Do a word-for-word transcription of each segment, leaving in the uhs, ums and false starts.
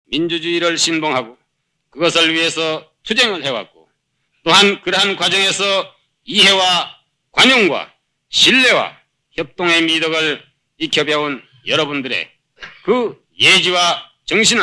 민주주의를 신봉하고 그것을 위해서 투쟁을 해왔고 또한 그러한 과정에서 이해와 관용과 신뢰와 협동의 미덕을 익혀배운 여러분들의 그 예지와 정신은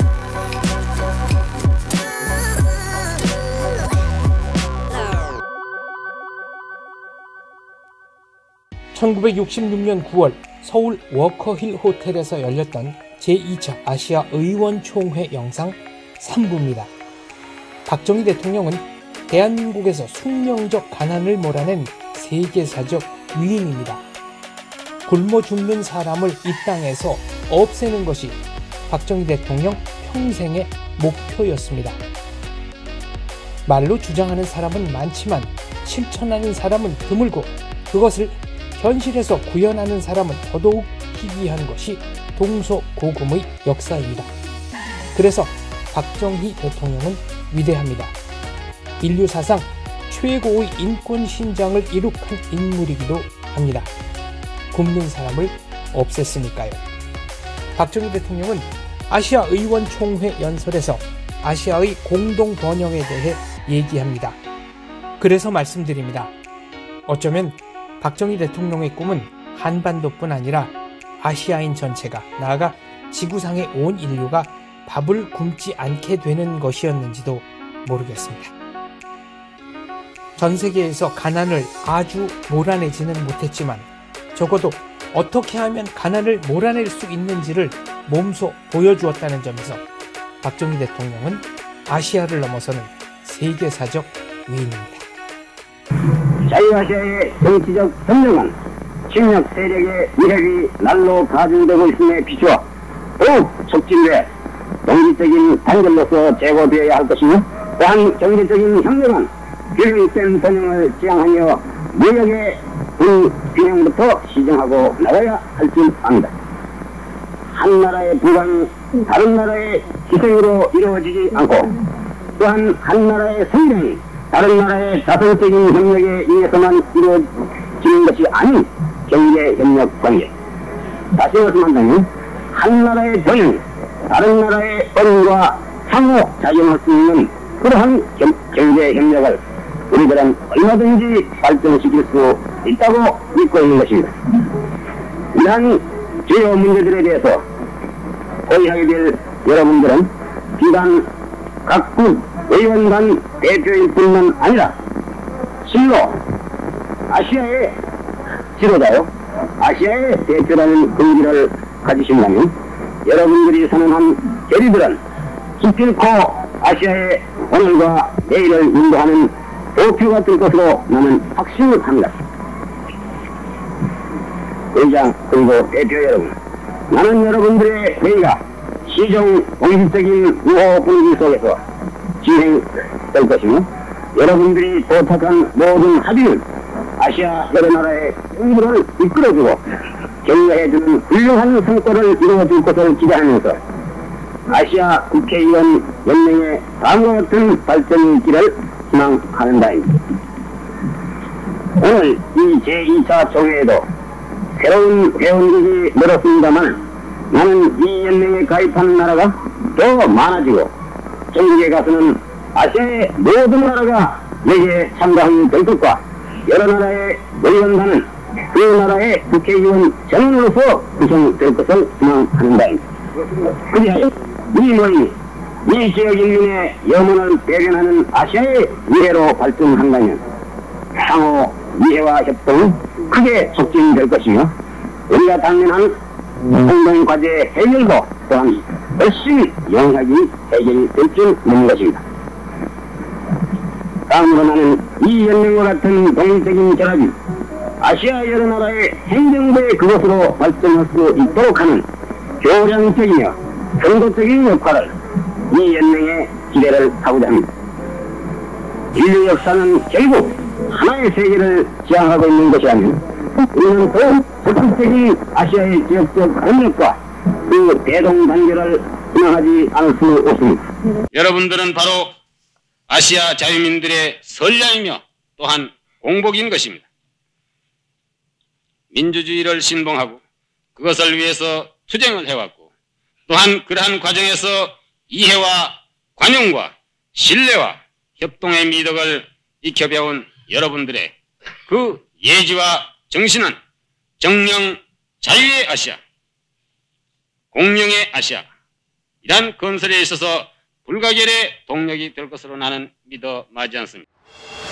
천구백육십육 년 구월 서울 워커힐 호텔에서 열렸던 제이 차 아시아 의원총회 영상 삼 부입니다. 박정희 대통령은 대한민국에서 숙명적 가난을 몰아낸 세계사적 위인입니다. 굶어 죽는 사람을 이 땅에서 없애는 것이 박정희 대통령 평생의 목표였습니다. 말로 주장하는 사람은 많지만 실천하는 사람은 드물고 그것을 현실에서 구현하는 사람은 더더욱 희귀한 것이 동서고금의 역사입니다. 그래서 박정희 대통령은 위대합니다. 인류 사상 최고의 인권 신장을 이룩한 인물이기도 합니다. 굶는 사람을 없앴으니까요. 박정희 대통령은 아시아 의원총회 연설에서 아시아의 공동 번영에 대해 얘기합니다. 그래서 말씀드립니다. 어쩌면 박정희 대통령의 꿈은 한반도뿐 아니라 아시아인 전체가 나아가 지구상의 온 인류가 밥을 굶지 않게 되는 것이었는지도 모르겠습니다. 전 세계에서 가난을 아주 몰아내지는 못했지만 적어도 어떻게 하면 가난을 몰아낼 수 있는지를 몸소 보여주었다는 점에서 박정희 대통령은 아시아를 넘어서는 세계사적 위인입니다. 자유아시아의 정치적 협력은 침략 세력의 위력이 날로 가중되고 있음에 비추어 더욱 촉진돼 경제적인 단결로서 제고되어야 할 것이며 또한 경제적인 협력은 균형된 번영을 지향하며 무역의 불균형부터 시정하고 나가야 할 줄 압니다. 한 나라의 부강이 다른 나라의 희생으로 이루어지지 않고 또한 한 나라의 성장이 다른 나라의 자성적인 협력에 의해서만 이루어지는 것이 아닌 경제협력 관계. 다시 말씀한다면 한 나라의 번영이 다른 나라의 어려움과 상호작용할 수 있는 그러한 경제협력을 우리들은 얼마든지 발전시킬 수 있다고 믿고 있는 것입니다. 이러한 주요 문제들에 대해서 고의하게 될 여러분들은 비단 각국 의원단 대표일 뿐만 아니라 실로 아시아의 지도자요 아시아의 대표라는 의지를 가지신다면 여러분들이 선언한 결의들은 기필코 아시아의 오늘과 내일을 인도하는 도표 같은 것으로 나는 확신을 합니다. 의장 그리고 대표 여러분, 나는 여러분들의 회의가 시정 공식적인 우호 분위기 속에서 진행될 것이며 여러분들이 도착한 모든 합의는 아시아 여러 나라의 정부를 이끌어주고 격려해주는 훌륭한 성과를 이루어줄 것을 기대하면서 아시아 국회의원 연맹의 다음과 같은 발전이 있기를 희망하는 바입니다. 오늘 이 제이 차 총회에도 새로운 회원국이 늘었습니다만 나는 이 연맹에 가입하는 나라가 더 많아지고 전국에 가서는 아시아의 모든 나라가 여기에 참가하게 될 것과 여러 나라의 의원단은 그 나라의 국회의원 전원으로서 구성될 것을 희망하는 바입니다. 그리하여 이 모임이 이 지역 인민의 염원을 대변하는 아시아의 미래로 발전한다면 상호 이해와 협동은 크게 촉진될 것이며 우리가 당면한 공동과제 해결도 또한 훨씬 영향이 해결이 될 줄 믿는 것입니다. 다음으로 나는 이 연맹과 같은 독립적인 결합이 아시아 여러 나라의 행정부의 그것으로 발전할 수 있도록 하는 교량적이며 선도적인 역할을 이 연맹에 기대를 하고자 합니다. 인류 역사는 결국 하나의 세계를 지향하고 있는 것이라면 우리는 더욱 적극적인 아시아의 지역적 협력과 그 대동단결을 희망하지 않을 수 없습니다. 여러분들은 바로 아시아 자유민들의 선량이며 또한 공복인 것입니다. 민주주의를 신봉하고 그것을 위해서 투쟁을 해왔고 또한 그러한 과정에서 이해와 관용과 신뢰와 협동의 미덕을 익혀배운 여러분들의 그 예지와 정신은 정령 자유의 아시아, 공룡의 아시아, 이란 건설에 있어서 불가결의 동력이 될 것으로 나는 믿어 마지 않습니다.